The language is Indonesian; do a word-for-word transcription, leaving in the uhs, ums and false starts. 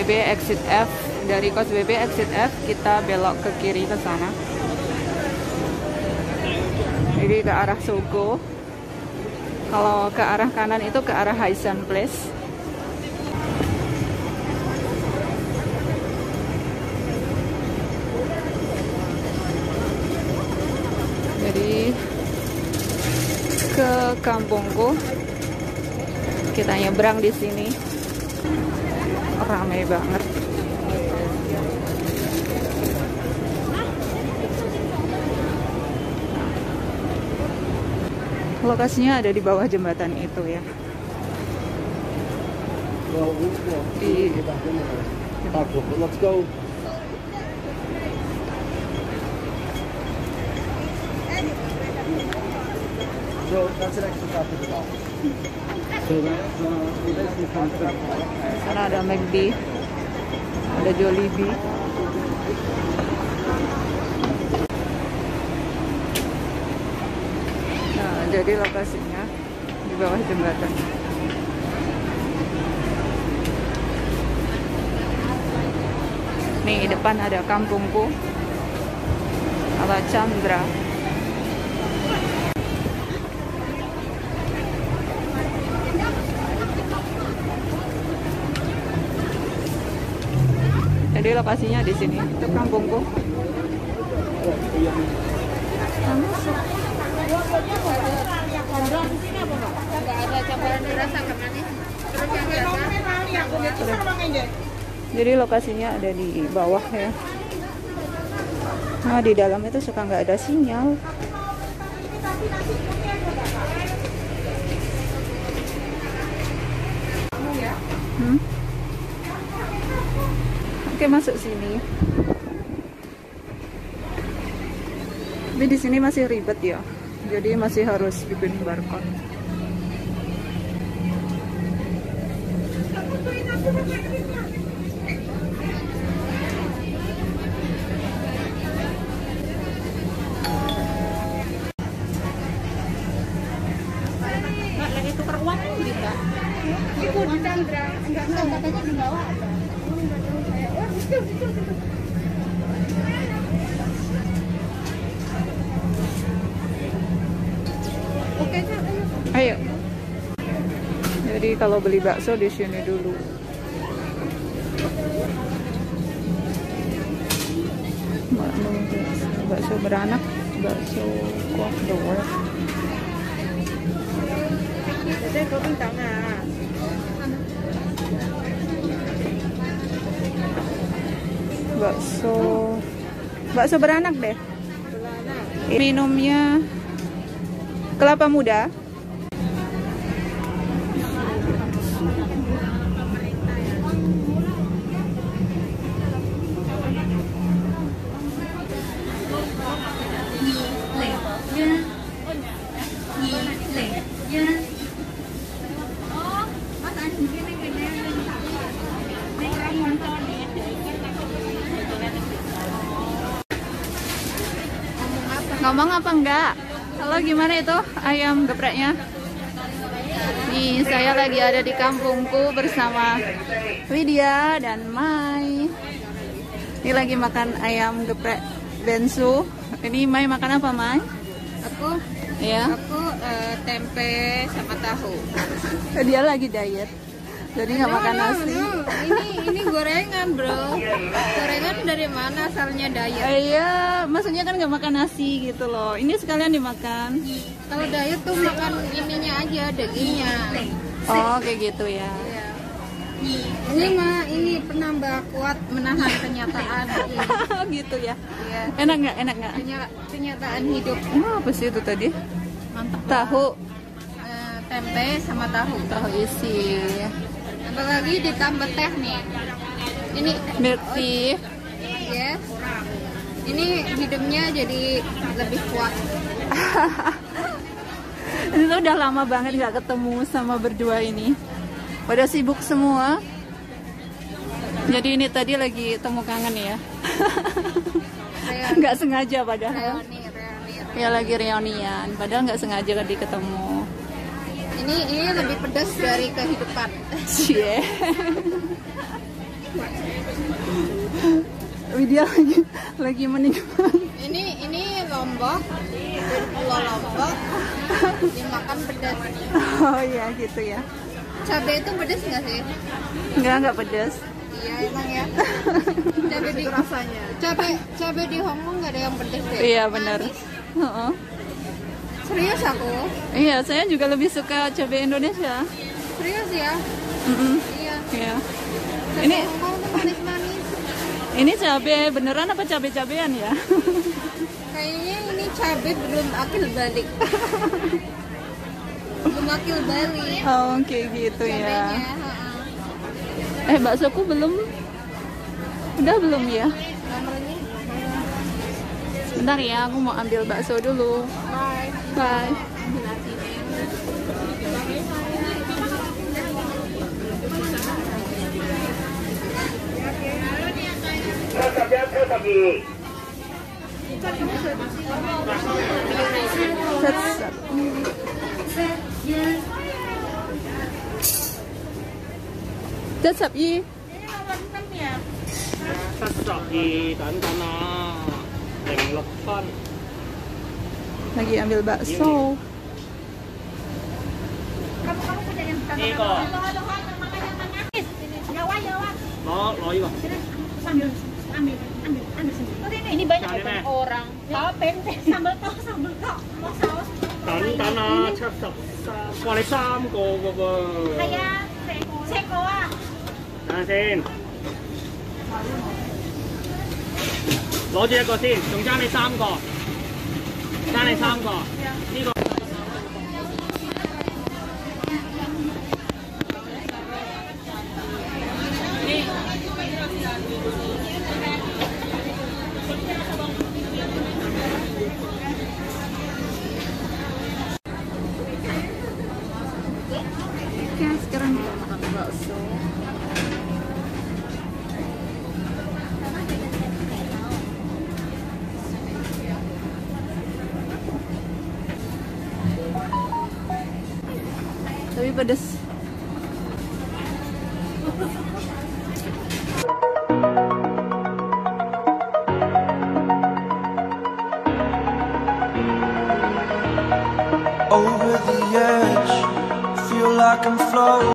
B exit F. Dari Kos B B exit F kita belok ke kiri ke sana. Jadi ke arah Sogo. Kalau ke arah kanan itu ke arah Haisan Place. Jadi ke Kampungku kita nyebrang di sini. Ramai banget. Lokasinya ada di bawah jembatan itu ya. Di Let's go. So that's an extra top of the ball. So that's uh, sana ada McD, ada Jollibee. Nah, jadi lokasinya di bawah jembatan. Nih, depan ada Kampungku ala Chandra. Jadi lokasinya di sini, itu Kampungku. Jadi lokasinya ada di bawah ya. Nah, di dalam itu suka nggak ada sinyal. Hmm? Oke, masuk sini. Tapi di sini masih ribet ya. Jadi masih harus bikin barcode. Itu di Chandra, enggak enggak katanya di bawah ada. Oh, itu itu itu. Oke, Kak, Ayo. Jadi kalau beli bakso di sini dulu. Bakso beranak, bakso kuah the world. Jadi kau bintang ah. Bakso bakso beranak deh. Beranak. Minumnya kelapa muda. Ngomong apa enggak? Halo, gimana itu ayam gepreknya? Nih, saya lagi ada di Kampungku bersama Widya dan Mai. Ini lagi makan ayam geprek bensu. Ini Mai makan apa, Mai? Aku Ya. aku uh, tempe sama tahu. Dia lagi diet. Jadi nggak No, makan no, nasi. no. Ini ini gorengan, bro. Gorengan dari mana asalnya diet? Eh, iya, maksudnya kan nggak makan nasi gitu loh. Ini sekalian dimakan. Kalau diet tuh makan ininya aja, dagingnya. Oh, kayak gitu ya. Iya. Ini mah ini penambah kuat menahan kenyataan. Gitu ya. Iya. Enak nggak? Enak nggak? Kenya- kenyataan hidup. Oh, apa sih itu tadi? Mantap. Tahu, Eh, tempe sama tahu. tahu isi. Apalagi ditambah teh nih. Ini Milk tea. yes. Ini hidupnya jadi lebih kuat. Ini tuh udah lama banget nggak ketemu sama berdua ini. Pada sibuk semua. Jadi ini tadi lagi temu kangen ya. Reuni, Nggak sengaja padahal. reuni, reuni. Ya lagi reunian. Padahal nggak sengaja tadi ketemu. Ini ini lebih pedas dari kehidupan. Cie. Widya lagi lagi menikmati. Ini ini lombok dari Pulau Lombok. Dimakan pedas. Oh iya gitu ya. Cabai itu pedas nggak sih? Enggak, enggak pedas. Iya emang ya. Cabai di rasanya. Cabai cabai di Hongkong nggak ada yang pedas deh. Iya benar. Uh-uh. Serius aku? Iya, saya juga lebih suka cabai Indonesia. Serius ya? Mm-mm. Iya. Iya. Cabai Ini Hongkong tuh manis-manis. ini cabai beneran apa cabai-cabean ya? Kayaknya ini cabai belum akil balik. Belum akil balik. Oh, kayak gitu Cabainya, ya. ha-ha. Eh, baksoku belum. Udah belum ya? Nomornya? Bentar ya, aku mau ambil bakso dulu. Bye. Bye. Set, set sập gì? Set sập gì等等啊，零六分。 Lagi ambil bakso. 呢個攞攞呢個。 Ini banyak bukan orang. Kalau pempek sambal tok sambal tok mau saus. 等等啊，七十三，哇！你三個嘅噃。 係啊，四四個啊。 等陣先，攞住一個先，仲爭你三個，爭你三個。呢個。 Oke, sekarang kita makan bakso. Tapi pedas. Over the edge, feel like I'm floating.